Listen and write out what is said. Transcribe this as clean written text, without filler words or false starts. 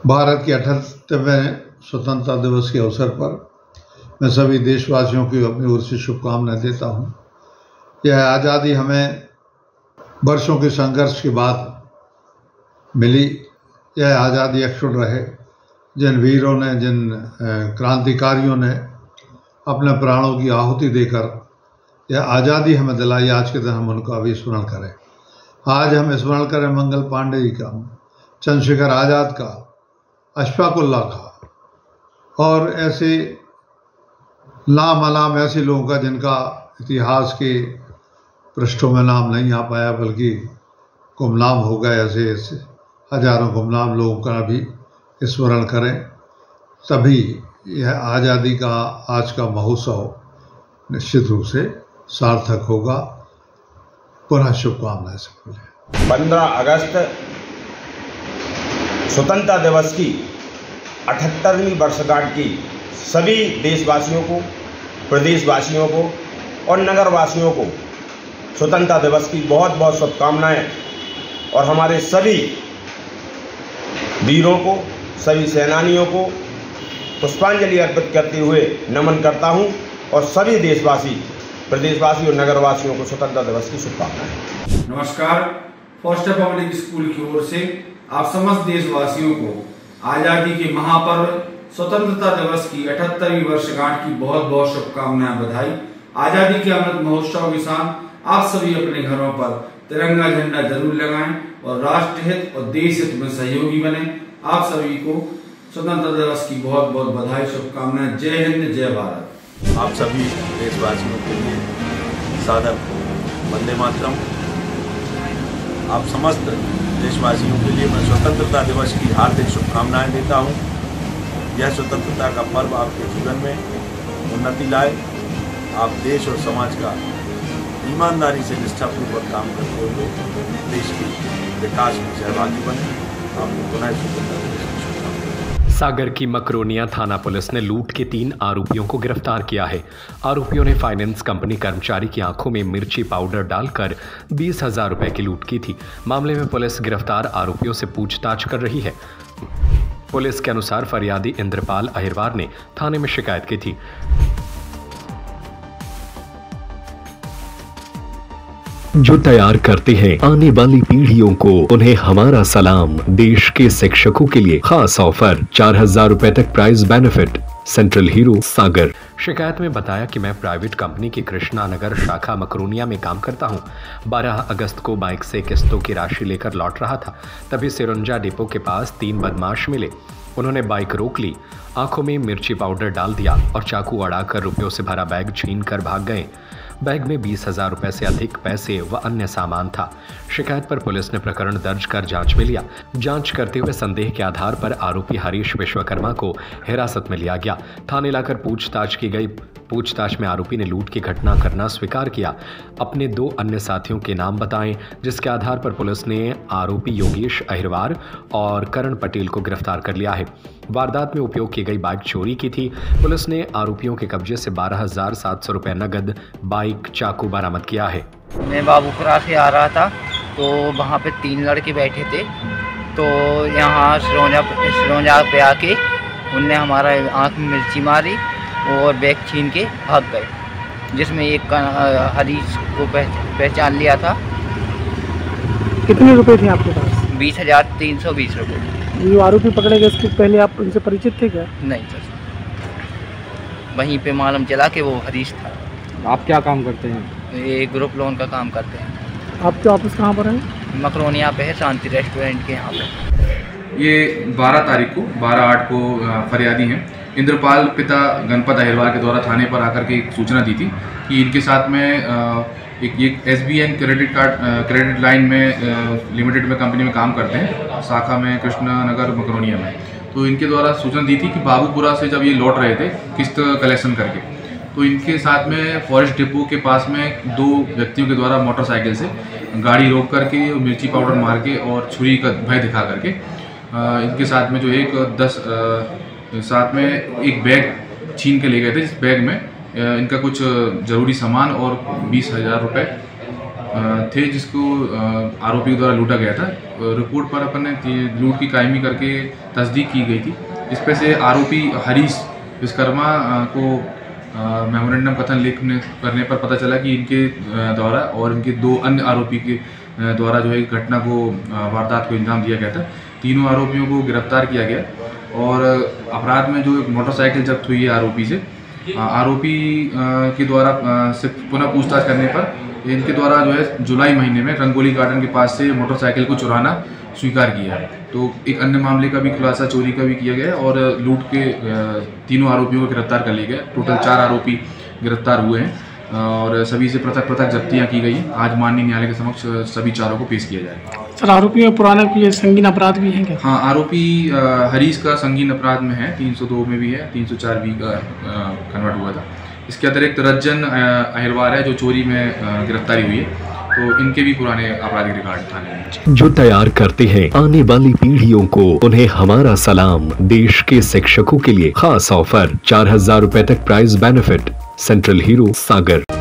भारत के 78वें स्वतंत्रता दिवस के अवसर पर मैं सभी देशवासियों की अपनी ओर से शुभकामनाएं देता हूं। यह आज़ादी हमें वर्षों के संघर्ष के बाद मिली। यह आज़ादी अक्षुण्ण रहे। जिन वीरों ने, जिन क्रांतिकारियों ने अपने प्राणों की आहुति देकर यह आज़ादी हमें दिलाई, आज के दिन हम उनका भी स्मरण करें। आज हम स्मरण करें मंगल पांडे जी का, चंद्रशेखर आज़ाद का, अशफाक उल्लाह का और ऐसे नाम ऐसे लोगों का जिनका इतिहास के पृष्ठों में नाम नहीं आ पाया, बल्कि गुमनाम हो गए। ऐसे हजारों गुमनाम लोगों का भी स्मरण करें, तभी यह आज़ादी का आज का महोत्सव निश्चित रूप से सार्थक होगा। पुनः शुभकामनाएं सबको। 15 अगस्त स्वतंत्रता दिवस की 78वीं वर्षगांठ की सभी देशवासियों को, प्रदेशवासियों को और नगरवासियों को स्वतंत्रता दिवस की बहुत बहुत शुभकामनाएं। और हमारे सभी वीरों को, सभी सेनानियों को पुष्पांजलि अर्पित करते हुए नमन करता हूं और सभी देशवासी, प्रदेशवासी और नगरवासियों को स्वतंत्रता दिवस की शुभकामनाएं। नमस्कार। फॉस्टर पब्लिक स्कूल की ओर से आप समस्त देशवासियों को आजादी के महापर्व स्वतंत्रता दिवस की 78वीं वर्षगांठ की बहुत बहुत शुभकामनाएं, बधाई। आजादी के अमृत महोत्सव के साथ आप सभी अपने घरों पर तिरंगा झंडा जरूर लगाएं और राष्ट्र हित और देश हित में सहयोगी बने। आप सभी को स्वतंत्रता दिवस की बहुत बहुत बधाई, शुभकामनाएं। जय हिंद, जय भारत। आप सभी देशवासियों के लिए सादर वंदे मातरम। आप समस्त देशवासियों के लिए मैं स्वतंत्रता दिवस की हार्दिक शुभकामनाएं देता हूं। यह स्वतंत्रता का पर्व आपके जीवन में उन्नति लाए, आप देश और समाज का ईमानदारी से निष्ठापूर्वक काम करते हुए देश के विकास में सहभागी बने। आपको पुनः स्वतंत्रता दिवस की शुभकामनाएं। सागर की मकरोनिया थाना पुलिस ने लूट के 3 आरोपियों को गिरफ्तार किया है। आरोपियों ने फाइनेंस कंपनी कर्मचारी की आंखों में मिर्ची पाउडर डालकर 20,000 रुपए की लूट की थी। मामले में पुलिस गिरफ्तार आरोपियों से पूछताछ कर रही है। पुलिस के अनुसार फरियादी इंद्रपाल अहिरवार ने थाने में शिकायत की थी। जो तैयार करते हैं आने वाली पीढ़ियों को, उन्हें हमारा सलाम। देश के शिक्षकों के लिए खास ऑफर, 4,000 रुपए तक price benefit. Central hero Sagar. शिकायत में बताया कि मैं प्राइवेट कंपनी की कृष्णा नगर शाखा मकरोनिया में काम करता हूं। 12 अगस्त को बाइक से किस्तों की राशि लेकर लौट रहा था, तभी सिरुंजा डिपो के पास 3 बदमाश मिले। उन्होंने बाइक रोक ली, आंखों में मिर्ची पाउडर डाल दिया और चाकू अड़ाकर रुपयों से भरा बैग छीन कर भाग गए। बैग में 20,000 रुपए से अधिक पैसे व अन्य सामान था। शिकायत पर पुलिस ने प्रकरण दर्ज कर जांच में लिया। जांच करते हुए संदेह के आधार पर आरोपी हरीश विश्वकर्मा को हिरासत में लिया गया। थाने लाकर पूछताछ की गई। पूछताछ में आरोपी ने लूट की घटना करना स्वीकार किया। अपने 2 अन्य साथियों के नाम बताएं, जिसके आधार पर पुलिस ने आरोपी योगेश अहिरवार और करण पटेल को गिरफ्तार कर लिया है। वारदात में उपयोग की गई बाइक चोरी की थी। पुलिस ने आरोपियों के कब्जे से 12,700 रुपए नगद, बाइक, चाकू बरामद किया है। मैं बाबूपुरा से आ रहा था, तो वहाँ पे 3 लड़के बैठे थे। तो यहाँ सिरोंजा पे आके उनने हमारा आँख में मिर्ची मारी और बैग छीन के भाग गए, जिसमें एक हरीश को पहचान लिया था। कितने रुपए थे आपके पास? 20,320 रुपये। जो आरोपी पकड़े गए इसके पहले आप उनसे परिचित थे क्या? नहीं सर, वहीं पे मालूम चला कि वो हरीश था। आप क्या काम करते हैं? ये ग्रुप लोन का काम करते हैं। आपके ऑफिस कहाँ पर है? मकरोनिया पे है, शांति रेस्टोरेंट के यहाँ पे। ये 12 तारीख को 12/8 को फरियादी हैं इंद्रपाल पिता गणपत अहिरवार के द्वारा थाने पर आकर के एक सूचना दी थी कि इनके साथ में एक SBN क्रेडिट लाइन में लिमिटेड में कंपनी में काम करते हैं, शाखा में कृष्णा नगर मकरोनिया में। तो इनके द्वारा सूचना दी थी कि बाबूपुरा से जब ये लौट रहे थे किस्त कलेक्शन करके, तो इनके साथ में फॉरेस्ट डिपो के पास में 2 व्यक्तियों के द्वारा मोटरसाइकिल से गाड़ी रोक करके मिर्ची पाउडर मार के और छुरी का भय दिखा करके इनके साथ में जो साथ में एक बैग छीन के ले गए थे, जिस बैग में इनका कुछ ज़रूरी सामान और 20,000 रुपये थे जिसको आरोपी के द्वारा लूटा गया था। रिपोर्ट पर अपन ने लूट की कायमी करके तस्दीक की गई थी। इस पे से आरोपी हरीश विश्वकर्मा को मेमोरेंडम कथन लिखने करने पर पता चला कि इनके द्वारा और इनके 2 अन्य आरोपी के द्वारा जो है घटना को वारदात को अंजाम दिया गया था। तीनों आरोपियों को गिरफ्तार किया गया और अपराध में जो एक मोटरसाइकिल जब्त हुई है आरोपी से, आरोपी के द्वारा से पुनः पूछताछ करने पर इनके द्वारा जो है जुलाई महीने में रंगोली गार्डन के पास से मोटरसाइकिल को चुराना स्वीकार किया है। तो एक अन्य मामले का भी खुलासा चोरी का भी किया गया और लूट के तीनों आरोपियों को गिरफ्तार कर लिया गया। टोटल 4 आरोपी गिरफ्तार हुए हैं और सभी से पृथक पृथक जब्तियां की गई। आज माननीय न्यायालय के समक्ष सभी चारों को पेश किया जाएगा। सर, आरोपियों में पुराने कोई संगीन अपराध भी हैं क्या? हाँ, आरोपी हरीश का संगीन अपराध में है, 302 में भी है, 304 भी का कन्वर्ट हुआ था। इसके अतिरिक्त रज्जन अहिरवार है जो चोरी में गिरफ्तारी हुई है, तो इनके भी पुराने आपराधिक रिकॉर्ड थाने में। जो तैयार करते हैं आने वाली पीढ़ियों को, उन्हें हमारा सलाम। देश के शिक्षकों के लिए खास ऑफर, 4000 रुपए तक प्राइज बेनिफिट। सेंट्रल हीरो सागर।